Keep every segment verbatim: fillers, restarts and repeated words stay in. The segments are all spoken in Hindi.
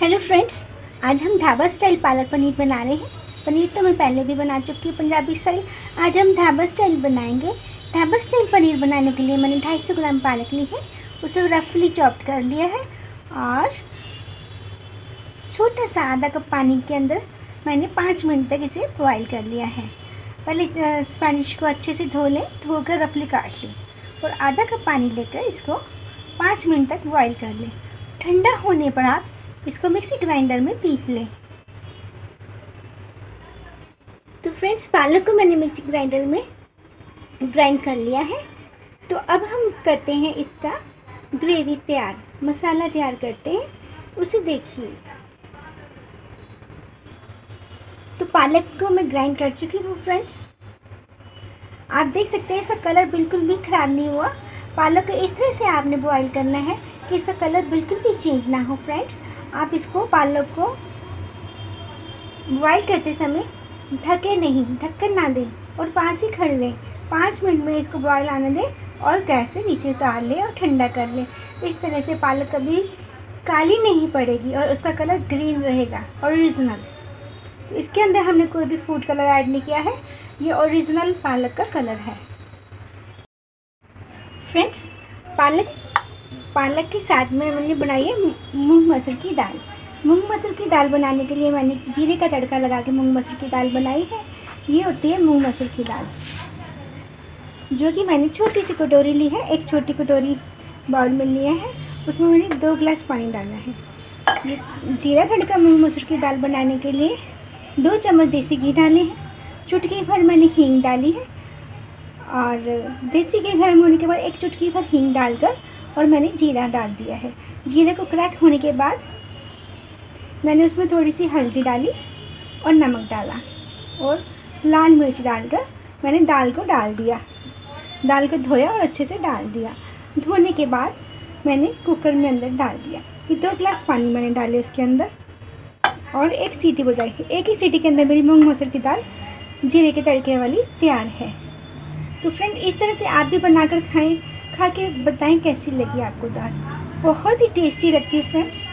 हेलो फ्रेंड्स, आज हम ढाबा स्टाइल पालक पनीर बना रहे हैं। पनीर तो मैं पहले भी बना चुकी हूँ पंजाबी स्टाइल। आज हम ढाबा स्टाइल बनाएंगे। ढाबा स्टाइल पनीर बनाने के लिए मैंने दो सौ पचास ग्राम पालक ली है, उसे रफली चॉप्ड कर लिया है और छोटा सा आधा कप पानी के अंदर मैंने पाँच मिनट तक इसे बॉयल कर लिया है। पहले स्पैनिश को अच्छे से धो लें, धोकर रफली काट लें और आधा कप पानी लेकर इसको पाँच मिनट तक बॉयल कर लें। ठंडा होने पर आप इसको मिक्सी ग्राइंडर में पीस लें। तो फ्रेंड्स, पालक को मैंने मिक्सी ग्राइंडर में ग्राइंड कर लिया है। तो अब हम करते हैं इसका ग्रेवी तैयार, मसाला तैयार करते हैं, उसे देखिए। तो पालक को मैं ग्राइंड कर चुकी हूँ फ्रेंड्स। आप देख सकते हैं इसका कलर बिल्कुल भी ख़राब नहीं हुआ। पालक को इस तरह से आपने बॉईल करना है कि इसका कलर बिल्कुल भी चेंज ना हो फ्रेंड्स। आप इसको पालक को बॉईल करते समय ढके नहीं, ढक्कन ना दें और पास ही खड़े लें। पाँच मिनट में इसको बॉईल आने दें और गैस से नीचे उतार लें और ठंडा कर लें। इस तरह से पालक कभी काली नहीं पड़ेगी और उसका कलर ग्रीन रहेगा, ओरिजिनल। तो इसके अंदर हमने कोई भी फूड कलर ऐड नहीं किया है, ये ओरिजिनल पालक का कलर है। फ्रेंड्स, पालक पालक के साथ में मैंने बनाई है मूंग मसूर की दाल। मूंग मसूर की दाल बनाने के लिए मैंने जीरे का तड़का लगा के मूंग मसूर की दाल बनाई है। ये होती है मूंग मसूर की दाल, जो कि मैंने छोटी सी कटोरी ली है। एक छोटी कटोरी बाउल में लिया है, उसमें मैंने दो गिलास पानी डाला है। ये जीरा तड़का मूंग मसूर की दाल बनाने के लिए दो चम्मच देसी घी डाले हैं। चुटकी भर मैंने हींग डाली है और देसी घी गर्म होने के बाद एक चुटकी भर हींग डालकर और मैंने जीरा डाल दिया है। जीरे को क्रैक होने के बाद मैंने उसमें थोड़ी सी हल्दी डाली और नमक डाला और लाल मिर्च डालकर मैंने दाल को डाल दिया। दाल को धोया और अच्छे से डाल दिया। धोने के बाद मैंने कुकर में अंदर डाल दिया। ये दो गिलास पानी मैंने डाले इसके अंदर और एक सीटी बजाई। एक ही सीटी के अंदर मेरी मूंग मसूर की दाल जीरे के तड़के वाली तैयार है। तो फ्रेंड, इस तरह से आप भी बनाकर खाएं, खा के बताएं कैसी लगी आपको दाल। बहुत ही टेस्टी लगती है फ्रेंड्स।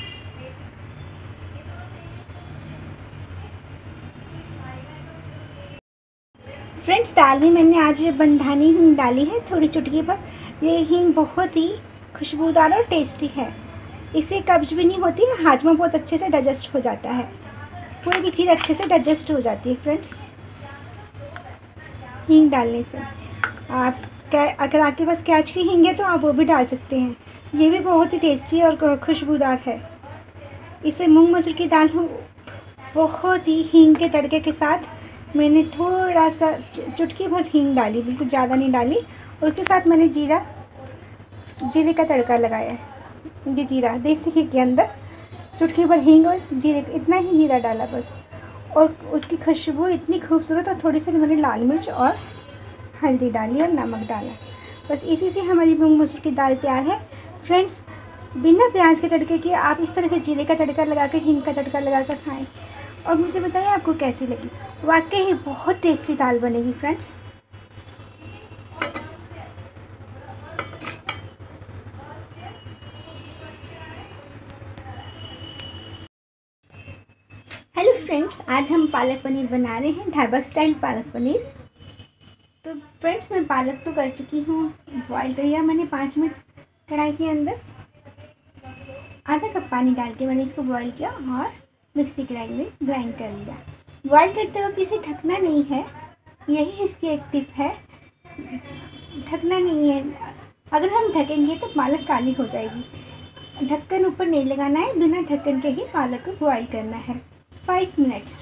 फ्रेंड्स, दाल में मैंने आज बंधानी हींग डाली है, थोड़ी चुटकी पर। ये हींग बहुत ही खुशबूदार और टेस्टी है। इससे कब्ज भी नहीं होती है, हाजमा बहुत अच्छे से डाइजेस्ट हो जाता है। कोई भी चीज़ अच्छे से डाइजेस्ट हो जाती है फ्रेंड्स हींग डालने से। आप क्या, अगर आपके पास कैच की हींग है तो आप वो भी डाल सकते हैं। ये भी बहुत ही टेस्टी और खुशबूदार है। इसे मूंग मसूर की दाल बहुत ही हींग के तड़के के साथ मैंने थोड़ा सा चुटकी भर हींग डाली, बिल्कुल ज़्यादा नहीं डाली। और उसके साथ मैंने जीरा जीरे का तड़का लगाया है। ये जीरा देसी घी के अंदर चुटकी भर हींग और जीरे, इतना ही जीरा डाला बस। और उसकी खुशबू इतनी खूबसूरत, और थोड़ी सी मैंने लाल मिर्च और हल्दी डाली और नमक डाला। बस इसी से हमारी मूंग मसूर की दाल तैयार है फ्रेंड्स। बिना प्याज के तड़के के आप इस तरह से जीरे का तड़का लगाकर, हींग का तड़का लगाकर खाएं और मुझे बताइए आपको कैसी लगी। वाकई ही बहुत टेस्टी दाल बनेगी फ्रेंड्स। हेलो फ्रेंड्स, आज हम पालक पनीर बना रहे हैं, ढाबा स्टाइल पालक पनीर। तो फ्रेंड्स, मैं पालक तो कर चुकी हूँ, बॉईल किया मैंने पाँच मिनट कढ़ाई के अंदर। आधा कप पानी डाल के मैंने इसको बॉईल किया और मिक्सी ग्राइंड में ग्राइंड कर लिया। बॉईल करते वक्त इसे ढकना नहीं है, यही इसकी एक टिप है। ढकना नहीं है, अगर हम ढकेंगे तो पालक काली हो जाएगी। ढक्कन ऊपर नहीं लगाना है, बिना ढक्कन के ही पालक को बॉईल करना है फाइव मिनट्स।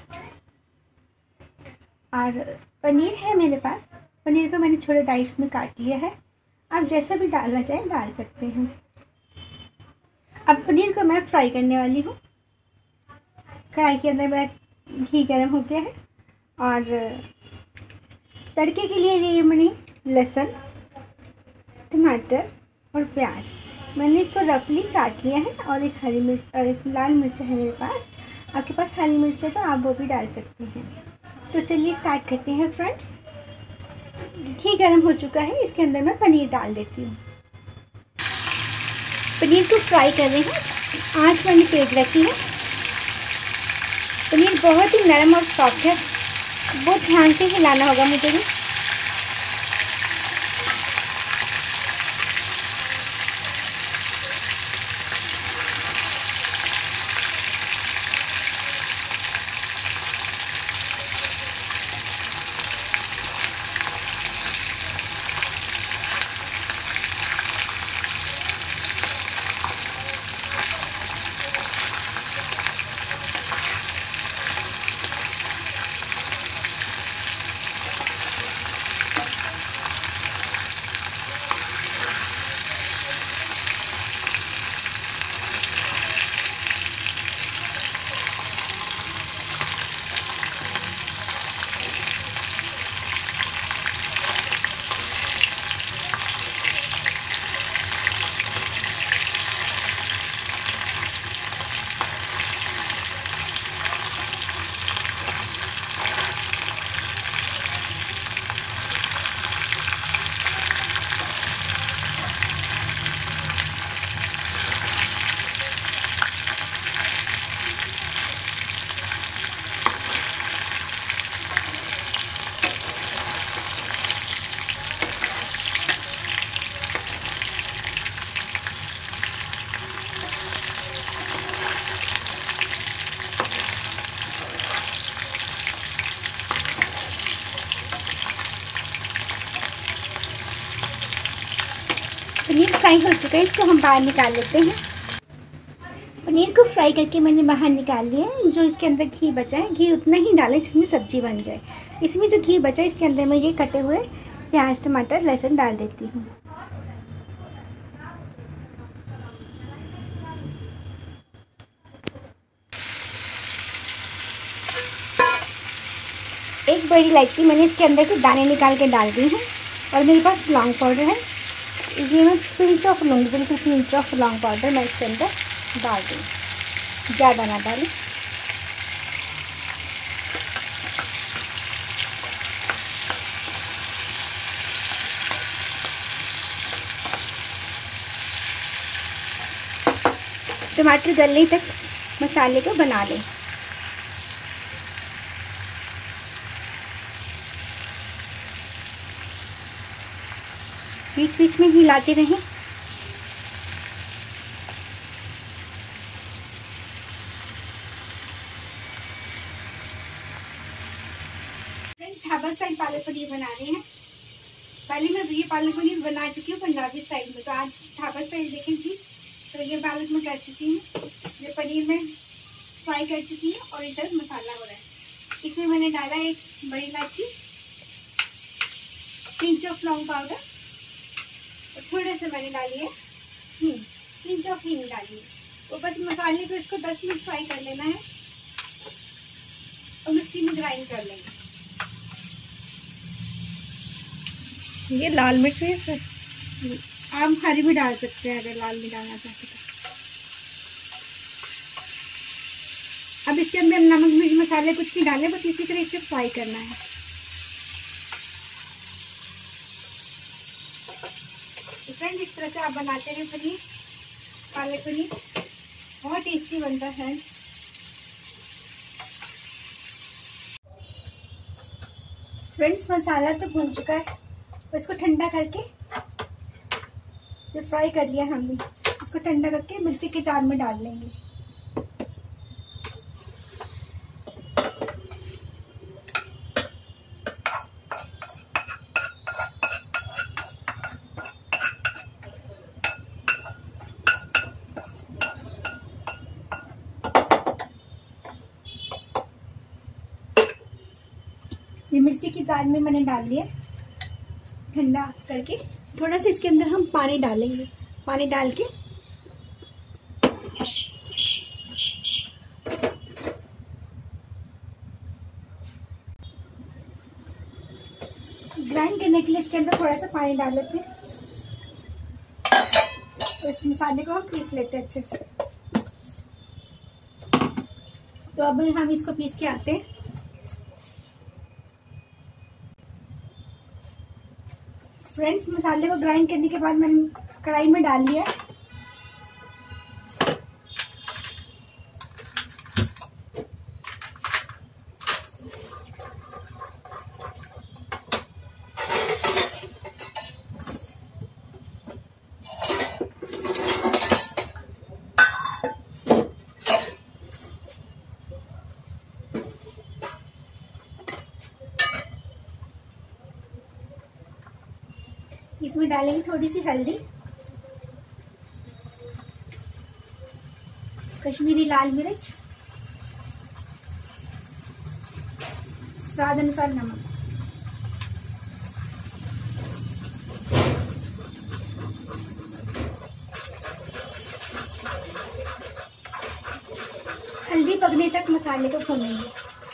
और पनीर है मेरे पास, पनीर को मैंने छोटे डाइस में काट लिया है। आप जैसा भी डालना चाहें डाल सकते हैं। अब पनीर को मैं फ्राई करने वाली हूँ। कढ़ाई के अंदर मेरा घी गर्म हो गया है और तड़के के लिए ये मैंने लहसुन, टमाटर और प्याज मैंने इसको रफली काट लिया है और एक हरी मिर्च, एक लाल मिर्च है मेरे पास। आपके पास हरी मिर्च है तो आप वो भी डाल सकते हैं। तो चलिए स्टार्ट करते हैं फ्रेंड्स। घी गर्म हो चुका है, इसके अंदर मैं पनीर डाल देती हूँ। पनीर को फ्राई कर रहे हैं, आँच मैंने तेज रखी है। बहुत ही नरम और सॉफ्ट है, बहुत ध्यान से हिलाना होगा मुझे भी। पनीर फ्राई हो चुका है, इसको हम बाहर निकाल लेते हैं। पनीर को फ्राई करके मैंने बाहर निकाल लिया है। जो इसके अंदर घी बचा है, घी उतना ही डालें जिसमें सब्जी बन जाए। इसमें जो घी बचा है इसके अंदर मैं ये कटे हुए प्याज, टमाटर, लहसुन डाल देती हूँ। एक बड़ी इलायची मैंने इसके अंदर से दाने निकाल के डाल दी हूँ, और मेरे पास लौंग पाउडर है, इसलिए मैं पिंच ऑफ लूँगी, बिल्कुल पिंच ऑफ लौंग पाउडर मैं इसके अंदर डाल दूँ, ज़्यादा ना डालें। टमाटर गलने तक मसाले को बना लें। बीच बीच में हिलाते रहें। ढाबा स्टाइल पालक पनीर बना रहे हैं। पहले मैं ये पालक पनीर बना चुकी हूँ पंजाबी स्टाइल में, तो आज ढाबा स्टाइल देखें प्लीज। तो ये पालक मैं कर चुकी हूँ, ये पनीर में फ्राई कर चुकी हूँ, और इधर मसाला हो रहा है। इसमें मैंने डाला एक बड़ी इलायची, पिंच ऑफ लौंग पाउडर, और थोड़ा सा मैंने डाली है हींग, पिंच ऑफ हींग डाली है। तो बस मसाले को इसको दस मिनट फ्राई कर लेना है, और मिक्सी में ग्राइंड कर लेंगे। ये लाल मिर्च है इसमें, आप हरी भी डाल सकते हैं अगर लाल भी डालना चाहते तो। अब इसके अंदर नमक, मिर्च, मसाले कुछ नहीं डालने, बस इसी तरह इसे फ्राई करना है। फ्रेंड इस तरह से आप बनाते हैं पनीर, पालक पनीर, बहुत टेस्टी बनता है फ्रेंड्स। फ्रेंड्स मसाला तो भून चुका है, तो इसको ठंडा करके, जो फ्राई कर लिया हमने, इसको ठंडा करके मिक्सी के जार में डाल लेंगे। ये मिक्सी की जार में मैंने डाल दिया ठंडा करके। थोड़ा सा इसके अंदर हम पानी डालेंगे, पानी डाल के ग्राइंड करने के लिए इसके अंदर थोड़ा सा पानी डाल लेते हैं, तो इस मसाले को हम पीस लेते हैं अच्छे से। तो अब हम इसको पीस के आते हैं। फ्रेंड्स मसाले को ग्राइंड करने के बाद मैंने कढ़ाई में डाल लिया। इसमें डालेंगे थोड़ी सी हल्दी, कश्मीरी लाल मिर्च, स्वाद अनुसार नमक। हल्दी पकने तक मसाले को भूनेंगे।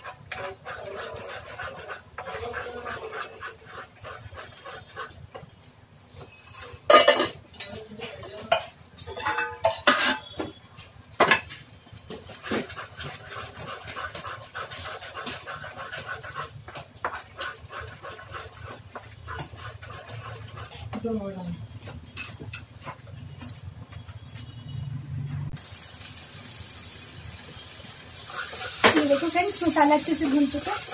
ये देखो फ्रेंड्स, मसाला अच्छे से भून चुका है।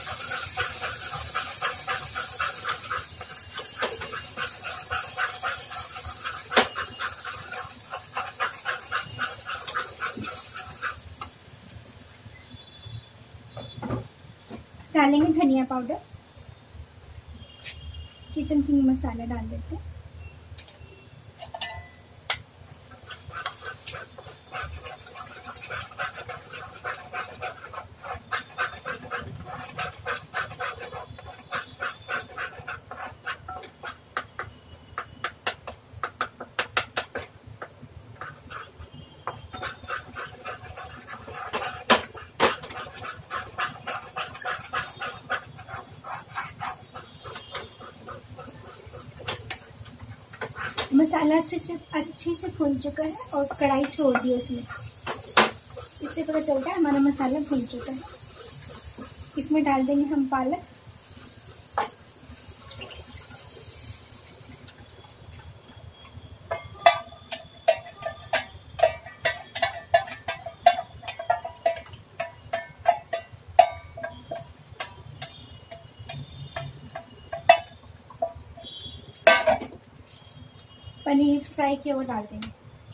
डालेंगे धनिया पाउडर, किचन किंग मसाला डाल देते हैं। मसाला से अच्छे से भून चुका है और कढ़ाई छोड़ दी उसने। इससे पता चलता है हमारा मसाला भून चुका है। इसमें डाल देंगे हम पालक। पनीर फ्राई किया वो डाल देंगे।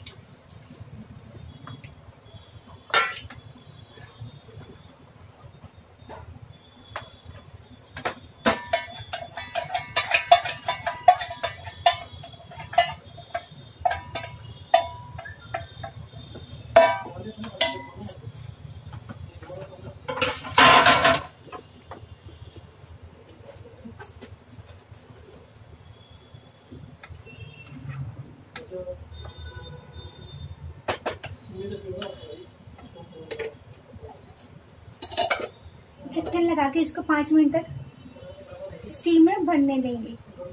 ढक्कन लगा के इसको पाँच मिनट तक स्टीम में बनने देंगे।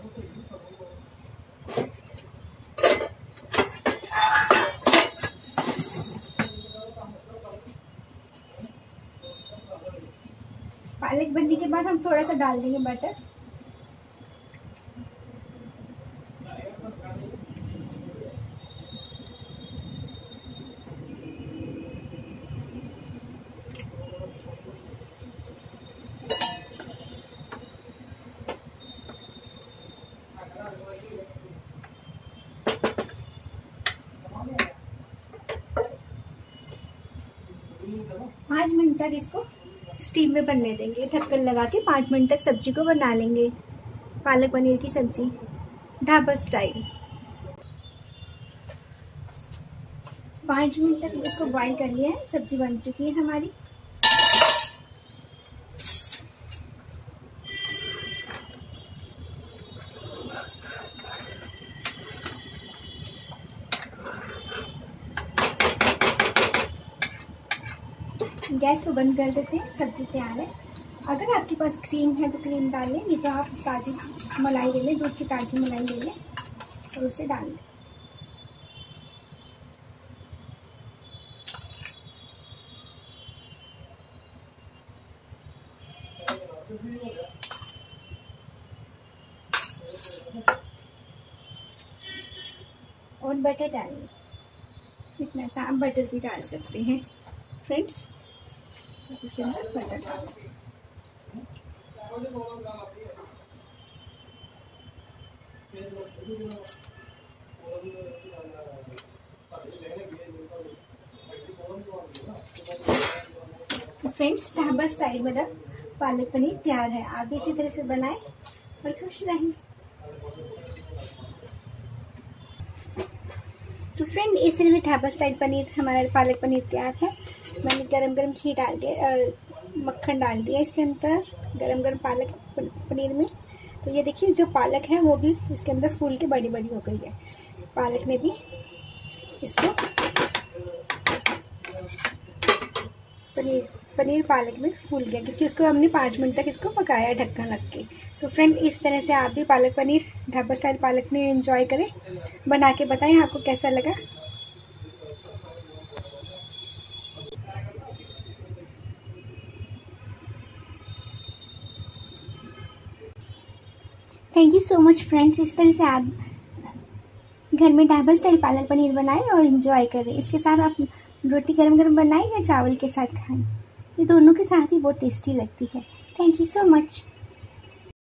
पालक बनने के बाद हम थोड़ा सा डाल देंगे बटर। पाँच मिनट तक इसको स्टीम में बनने देंगे। ढक्कन लगा के पाँच मिनट तक सब्जी को बना लेंगे। पालक पनीर की सब्जी ढाबा स्टाइल। पाँच मिनट तक इसको बॉईल कर लिया है। सब्जी बन चुकी है हमारी। गैस को बंद कर देते हैं। सब्जी तैयार है। अगर आपके पास क्रीम है तो क्रीम डाल लें, नहीं तो आप ताज़ी मलाई ले लें, दूध की ताज़ी मलाई ले लें और उसे डाल लें। और बटर डाल लें। इतना सा आप बटर भी डाल सकते हैं फ्रेंड्स। इसके अंदर बटर डाल दें। तो फ्रेंड्स, ढाबा स्टाइल वाला पालक पनीर तैयार है। आप भी इसी तरह से बनाएं और खुश रहें। फ्रेंड इस तरह से ढाबा स्टाइल पनीर, हमारा पालक पनीर तैयार है। मैंने गरम गरम घी डाल दिया, मक्खन डाल दिया इसके अंदर गरम गरम पालक पनीर में। तो ये देखिए जो पालक है वो भी इसके अंदर फूल के बड़ी बड़ी हो गई है। पालक ने भी इसको पनीर पनीर पालक में फूल गया, क्योंकि उसको हमने पाँच मिनट तक इसको पकाया ढक्कन रख के। तो फ्रेंड इस तरह से आप भी पालक पनीर, ढाबा स्टाइल पालक पनीर एंजॉय करें। बना के बताएं आपको कैसा लगा। Thank you so much friends. इस तरह से आप घर में ढाबा स्टाइल पालक पनीर बनाएं और एंजॉय करें। इसके साथ आप रोटी गरम गरम बनाएं या चावल के साथ खाएं, ये दोनों के साथ ही बहुत टेस्टी लगती है। Thank you so much.